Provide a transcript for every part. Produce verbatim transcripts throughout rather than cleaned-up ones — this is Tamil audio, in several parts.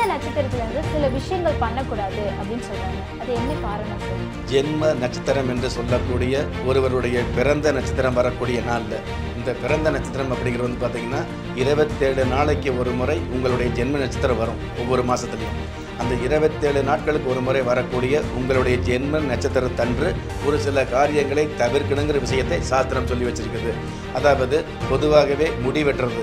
நட்சத்திரத்திலிருந்து சில விஷயங்கள் பண்ணக்கூடாது அப்படின்னு சொல்றாங்க. அது என்ன காரணம் சார்? ஜென்ம நட்சத்திரம் என்று சொல்லக்கூடிய ஒருவருடைய பிறந்த நட்சத்திரம் வரக்கூடிய நாளில் இந்த பிறந்த நட்சத்திரம் அப்படிங்கிறது வந்து பார்த்தீங்கன்னா இருபத்தேழு நாளைக்கு ஒரு முறை உங்களுடைய ஜென்ம நட்சத்திரம் வரும் ஒவ்வொரு மாதத்துலையும். அந்த இருபத்தேழு நாட்களுக்கு ஒரு முறை வரக்கூடிய உங்களுடைய ஜென்ம நட்சத்திரத்தன்று ஒரு சில காரியங்களை தவிர்க்கணுங்கிற விஷயத்தை சாஸ்திரம் சொல்லி வச்சிருக்குது. அதாவது பொதுவாகவே முடி வெட்டுறது.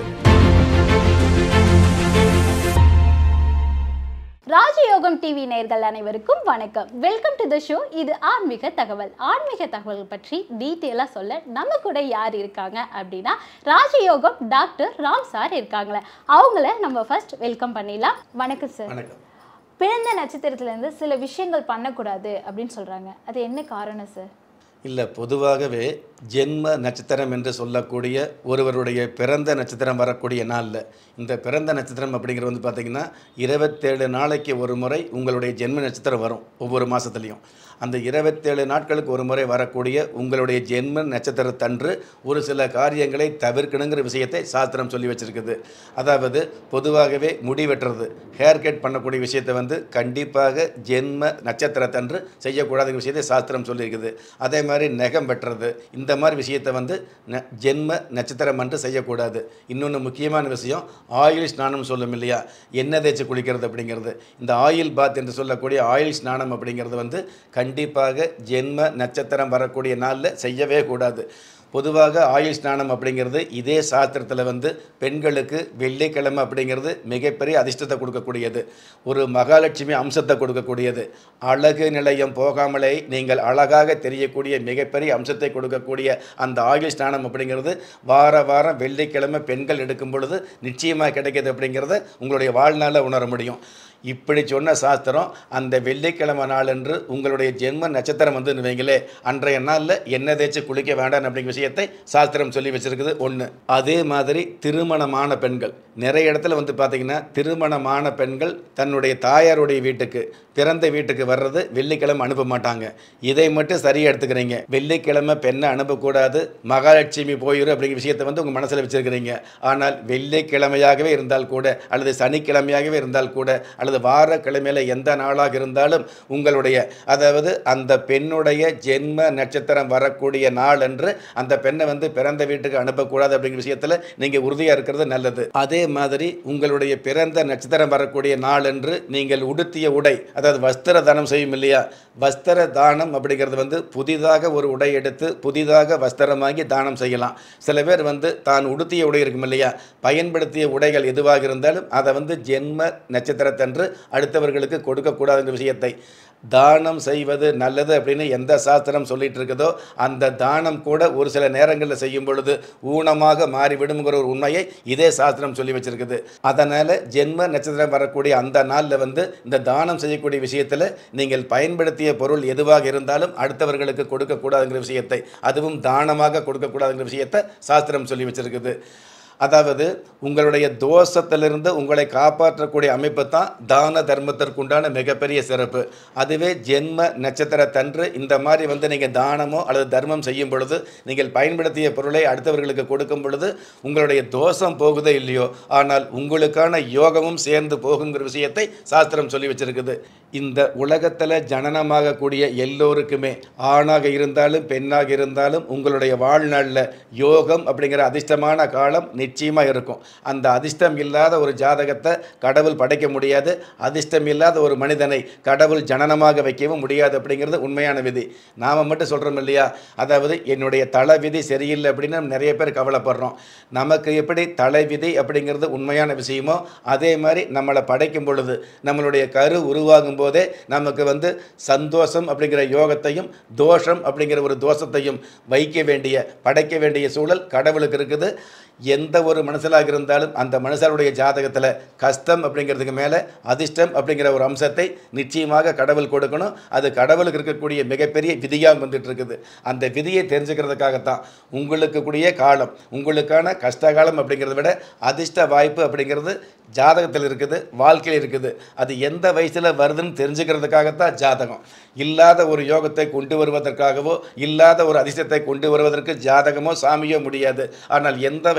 ராஜயோகம் டிவி நேயர்கள் அனைவருக்கும் வணக்கம். Welcome to the show. இது ஆன்மீக தகவல். ஆன்மீக தகவல் பற்றி டீட்டெயிலாக சொல்ல நம்ம கூட யார் இருக்காங்க அப்படின்னா ராஜயோகம் டாக்டர் ராம் சார் இருக்காங்களே. அவங்கள நம்ம ஃபர்ஸ்ட் வெல்கம் பண்ணிடலாம். வணக்கம் சார். வணக்கம். பிறந்த நட்சத்திரத்திலேருந்து சில விஷயங்கள் பண்ணக்கூடாது அப்படின்னு சொல்கிறாங்க. அது என்ன காரணம் சார்? இல்லை, பொதுவாகவே ஜென்ம நட்சத்திரம் என்று சொல்லக்கூடிய ஒருவருடைய பிறந்த நட்சத்திரம் வரக்கூடிய நாளில் இந்த பிறந்த நட்சத்திரம் அப்படிங்கிறது வந்து பார்த்திங்கன்னா இருபத்தேழு நாளைக்கு ஒரு முறை உங்களுடைய ஜென்ம நட்சத்திரம் வரும் ஒவ்வொரு மாதத்துலேயும். அந்த இருபத்தேழு நாட்களுக்கு ஒரு முறை வரக்கூடிய உங்களுடைய ஜென்ம நட்சத்திரத்தன்று ஒரு சில காரியங்களை தவிர்க்கணுங்கிற விஷயத்தை சாஸ்திரம் சொல்லி வச்சுருக்குது. அதாவது பொதுவாகவே முடி வெட்டுறது, ஹேர் கட் பண்ணக்கூடிய விஷயத்தை வந்து கண்டிப்பாக ஜென்ம நட்சத்திரத்தன்று செய்யக்கூடாத விஷயத்தை சாஸ்திரம் சொல்லியிருக்குது. அதே மாதிரி நகம் வெட்டுறது, இந்த மாதிரி விஷயத்தை வந்து ந ஜென்ம நட்சத்திரம் அன்று செய்யக்கூடாது. இன்னொன்று முக்கியமான விஷயம், ஆயில் ஸ்நானம் சொல்லும் இல்லையா, எண்ணெய் தேய்ச்சி குளிக்கிறது அப்படிங்கிறது. இந்த ஆயில் பாத் என்று சொல்லக்கூடிய ஆயில் ஸ்நானம் அப்படிங்கிறது வந்து கண்டிப்பாக ஜென்ம நட்சத்திரம் வரக்கூடிய நாளில் செய்யவே கூடாது. பொதுவாக ஆயுள் ஸ்நானம் அப்படிங்கிறது இதே சாஸ்திரத்தில் வந்து பெண்களுக்கு வெள்ளிக்கிழமை அப்படிங்கிறது மிகப்பெரிய அதிர்ஷ்டத்தை கொடுக்கக்கூடியது, ஒரு மகாலட்சுமி அம்சத்தை கொடுக்கக்கூடியது, அழகு நிலையம் போகாமலே நீங்கள் அழகாக தெரியக்கூடிய மிகப்பெரிய அம்சத்தை கொடுக்கக்கூடிய அந்த ஆயுள் ஸ்நானம் அப்படிங்கிறது வார வாரம் வெள்ளிக்கிழமை பெண்கள் எடுக்கும் பொழுது நிச்சயமாக கிடைக்கிது அப்படிங்கிறத உங்களுடைய வாழ்நாளில் உணர முடியும். இப்படி சொன்ன சாஸ்திரம் அந்த வெள்ளிக்கிழமை நாளன்று உங்களுடைய ஜென்ம நட்சத்திரம் வந்து வைங்களே, அன்றைய நாளில் எண்ணெய் தேய்ச்சி குளிக்க வேண்டாம் அப்படிங்கிற விஷயத்தை சாஸ்திரம் சொல்லி வச்சிருக்குது ஒன்று. அதே மாதிரி திருமணமான பெண்கள் நிறைய இடத்துல வந்து பார்த்திங்கன்னா திருமணமான பெண்கள் தன்னுடைய தாயாருடைய வீட்டுக்கு பிறந்த வீட்டுக்கு வர்றது வெள்ளிக்கிழமை அனுப்ப மாட்டாங்க. இதை மட்டும் சரியாக எடுத்துக்கிறீங்க. வெள்ளிக்கிழமை பெண்ணை அனுப்பக்கூடாது, மகாலட்சுமி போயிடும் அப்படிங்கிற விஷயத்தை வந்து உங்கள் மனசில் வச்சுருக்கிறீங்க. ஆனால் வெள்ளிக்கிழமையாகவே இருந்தால் கூட அல்லது சனிக்கிழமையாகவே இருந்தால் கூட அல்லது வார கிழமையில் எந்த நாளாக இருந்தாலும் உங்களுடைய அதாவது அந்த பெண்ணுடைய ஜென்ம நட்சத்திரம் வரக்கூடிய நாள் என்று அந்த பெண்ணை வந்து பிறந்த வீட்டுக்கு அனுப்பக்கூடாது அப்படிங்கிற விஷயத்தில் நீங்கள் உறுதியாக இருக்கிறது நல்லது. அதே மாதிரி உங்களுடைய பிறந்த நட்சத்திரம் வரக்கூடிய நாள் என்று நீங்கள் உடுத்திய உடை, அதாவது வஸ்திர தானம் செய்யும் இல்லையா, வஸ்திர தானம் அப்படிங்கிறது வந்து புதிதாக ஒரு உடை எடுத்து புதிதாக வஸ்திரம் வாங்கி தானம் செய்யலாம். சில பேர் வந்து தான் உடுத்திய உடை இருக்கும் இல்லையா, பயன்படுத்திய உடைகள் எதுவாக இருந்தாலும் அதை வந்து ஜென்ம நட்சத்திரத்தன்று அடுத்தவர்களுக்கு கொடுக்கக்கூடாதுங்கிற விஷயத்தை தானம் செய்வது நல்லது அப்படின்னு எந்த சாஸ்திரம் சொல்லிட்டு இருக்குதோ அந்த தானம் கூட ஒரு சில நேரங்களில் செய்யும் பொழுது ஊனமாக மாறிவிடுங்கிற ஒரு உண்மையை இதே சாஸ்திரம் சொல்லி வச்சிருக்குது. அதனால் ஜென்ம நட்சத்திரம் வரக்கூடிய அந்த நாளில் வந்து இந்த தானம் செய்யக்கூடிய விஷயத்தில் நீங்கள் பயன்படுத்திய பொருள் எதுவாக இருந்தாலும் அடுத்தவர்களுக்கு கொடுக்கக்கூடாதுங்கிற விஷயத்தை, அதுவும் தானமாக கொடுக்கக்கூடாதுங்கிற விஷயத்தை சாஸ்திரம் சொல்லி வச்சிருக்குது. அதாவது உங்களுடைய தோஷத்திலிருந்து உங்களை காப்பாற்றக்கூடிய அமைப்பு தான் தான தர்மத்திற்குண்டான மிகப்பெரிய சிறப்பு. அதுவே ஜென்ம நட்சத்திரத்தன்று இந்த மாதிரி வந்து நீங்கள் தானமோ அல்லது தர்மம் செய்யும் பொழுது நீங்கள் பயன்படுத்திய பொருளை அடுத்தவர்களுக்கு கொடுக்கும் பொழுது உங்களுடைய தோஷம் போகுதோ இல்லையோ, ஆனால் உங்களுக்கான யோகமும் சேர்ந்து போகுங்கிற விஷயத்தை சாஸ்திரம் சொல்லி வச்சிருக்குது. இந்த உலகத்தில் ஜனனமாகக்கூடிய எல்லோருக்குமே ஆணாக இருந்தாலும் பெண்ணாக இருந்தாலும் உங்களுடைய வாழ்நாளில் யோகம் அப்படிங்கிற அதிர்ஷ்டமான காலம் நிச்சயமாக இருக்கும். அந்த அதிர்ஷ்டம் இல்லாத ஒரு ஜாதகத்தை கடவுள் படைக்க முடியாது, அதிர்ஷ்டம் இல்லாத ஒரு மனிதனை கடவுள் ஜனனமாக வைக்கவும் முடியாது அப்படிங்கிறது உண்மையான விதி. நாம் மட்டும் சொல்கிறோம் இல்லையா, அதாவது என்னுடைய தலை விதி சரியில்லை அப்படின்னு நிறைய பேர் கவலைப்படுறோம். நமக்கு எப்படி தலை விதி அப்படிங்கிறது உண்மையான விஷயமோ அதே மாதிரி நம்மளை படைக்கும் பொழுது நம்மளுடைய கரு உருவாகும் போதே நமக்கு வந்து சந்தோஷம் அப்படிங்கிற யோகத்தையும் தோஷம் அப்படிங்கிற ஒரு தோஷத்தையும் வைக்க வேண்டிய படைக்க வேண்டிய சூழல் கடவுளுக்கு இருக்குது. எந்த ஒரு மனுஷனாக இருந்தாலும் அந்த மனுஷனுடைய ஜாதகத்தில் கஷ்டம் அப்படிங்கிறதுக்கு மேலே அதிர்ஷ்டம் அப்படிங்கிற ஒரு அம்சத்தை நிச்சயமாக கடவுள் கொடுக்கணும். அது கடவுளுக்கு இருக்கக்கூடிய மிகப்பெரிய விதியாக வந்துட்டு இருக்குது. அந்த விதியை தெரிஞ்சுக்கிறதுக்காகத்தான் உங்களுக்கு கூடிய காலம், உங்களுக்கான கஷ்டகாலம் அப்படிங்கிறத விட அதிர்ஷ்ட வாய்ப்பு அப்படிங்கிறது ஜாதகத்தில் இருக்குது, வாழ்க்கையில் இருக்குது. அது எந்த வயசில் வருதுன்னு தெரிஞ்சுக்கிறதுக்காகத்தான் ஜாதகம். இல்லாத ஒரு யோகத்தை கொண்டு வருவதற்காகவோ இல்லாத ஒரு அதிர்ஷ்டத்தை கொண்டு வருவதற்கு ஜாதகமோ சாமியோ முடியாது. ஆனால் எந்த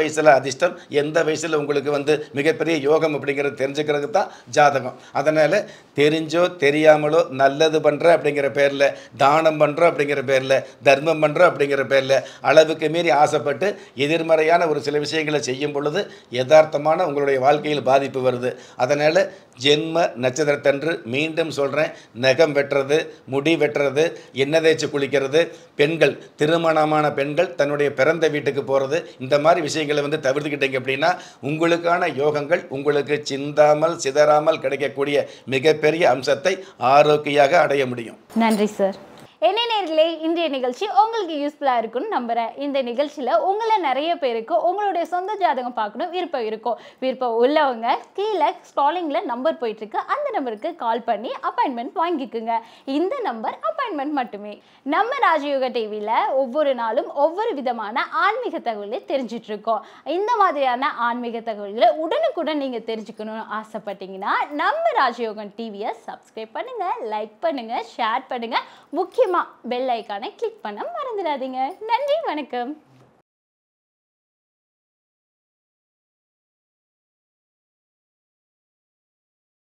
வயசில் அதிர்ஷ்டம், எந்த வயசில் உங்களுக்கு வந்து மிகப்பெரிய யோகம் அப்படிங்கிறது தெரிஞ்சுக்கிறது தான் ஜாதகம். அதனால் தெரிஞ்சோ தெரியாமலோ நல்லது பண்ணுற அப்படிங்கிற பேரில், தானம் பண்ணுறோம் அப்படிங்கிற பேரில், தர்மம் பண்ணுறோம் அப்படிங்கிற பேரில் அளவுக்கு மீறி ஆசைப்பட்டு எதிர்மறையான ஒரு சில விஷயங்களை செய்யும் பொழுது யதார்த்தமான உங்களுடைய வாழ்க்கையில் பாதிப்பு வருது. அதனால் ஜென்ம நட்சத்திரத்தன்று மீண்டும் சொல்கிறேன், நகம் வெட்டுறது, முடி வெட்டுறது, எண்ணெய் தேய்ச்சி குளிக்கிறது, பெண்கள் திருமணமான பெண்கள் தன்னுடைய பிறந்த வீட்டுக்கு போகிறது, இந்த மாதிரி விஷயங்களை வந்து தவிர்த்துக்கிட்டீங்க அப்படின்னா உங்களுக்கான யோகங்கள் உங்களுக்கு சிந்தாமல் சிதறாமல் கிடைக்கக்கூடிய மிகப்பெரிய அம்சத்தை ஆரோக்கியமாக அடைய முடியும். நன்றி சார். என்ன நேர்களே, இன்றைய நிகழ்ச்சி உங்களுக்கு யூஸ்ஃபுல்லாக இருக்குன்னு நம்புகிறேன். இந்த நிகழ்ச்சியில் உங்களை நிறைய பேருக்கு உங்களுடைய சொந்த ஜாதகம் பார்க்கணும் விருப்பம் இருக்கும். விருப்பம் உள்ளவங்க கீழே ஸ்க்ராலிங்கில் நம்பர் போயிட்டுருக்கு, அந்த நம்பருக்கு கால் பண்ணி அப்பாயின்மெண்ட் வாங்கிக்குங்க. இந்த நம்பர் அப்பாயின்மெண்ட் மட்டுமே. நம்ம ராஜயோக டிவியில் ஒவ்வொரு நாளும் ஒவ்வொரு விதமான ஆன்மீக தகவலை தெரிஞ்சிட்ருக்கோம். இந்த மாதிரியான ஆன்மீக தகவல்களை உடனுக்குடன் நீங்கள் தெரிஞ்சுக்கணும்னு ஆசைப்பட்டீங்கன்னா நம்ம ராஜயோகம் டிவியை சப்ஸ்கிரைப் பண்ணுங்கள், லைக் பண்ணுங்கள், ஷேர் பண்ணுங்கள், முக்கியமாக பெல் ஐக்கானை கிளிக் பண்ண மறந்துடாதீங்க. நன்றி, வணக்கம்.